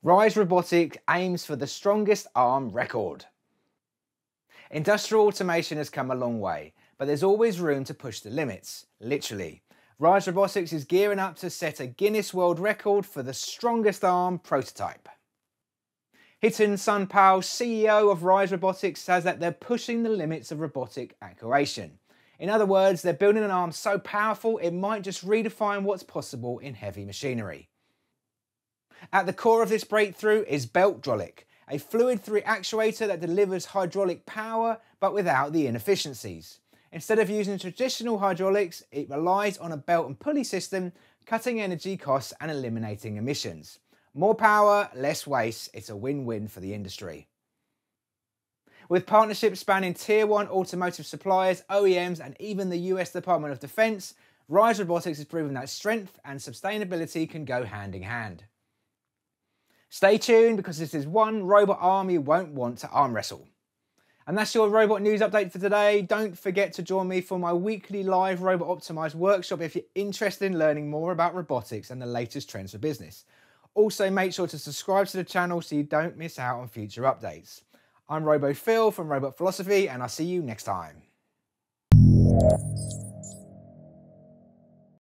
RISE Robotics aims for the strongest arm record. Industrial automation has come a long way, but there's always room to push the limits, literally. RISE Robotics is gearing up to set a Guinness World Record for the strongest arm prototype. Hiten Sonpal, CEO of RISE Robotics, says that they're pushing the limits of robotic actuation. In other words, they're building an arm so powerful it might just redefine what's possible in heavy machinery. At the core of this breakthrough is Beltdraulic, a fluid-free actuator that delivers hydraulic power but without the inefficiencies. Instead of using traditional hydraulics, it relies on a belt and pulley system, cutting energy costs and eliminating emissions. More power, less waste, it's a win-win for the industry. With partnerships spanning Tier 1 automotive suppliers, OEMs and even the US Department of Defense, RISE Robotics has proven that strength and sustainability can go hand in hand. Stay tuned because this is one robot arm you won't want to arm wrestle. And that's your robot news update for today. Don't forget to join me for my weekly live Robot Optimised workshop if you're interested in learning more about robotics and the latest trends for business. Also, make sure to subscribe to the channel so you don't miss out on future updates. I'm RoboPhil from Robot Philosophy, and I'll see you next time.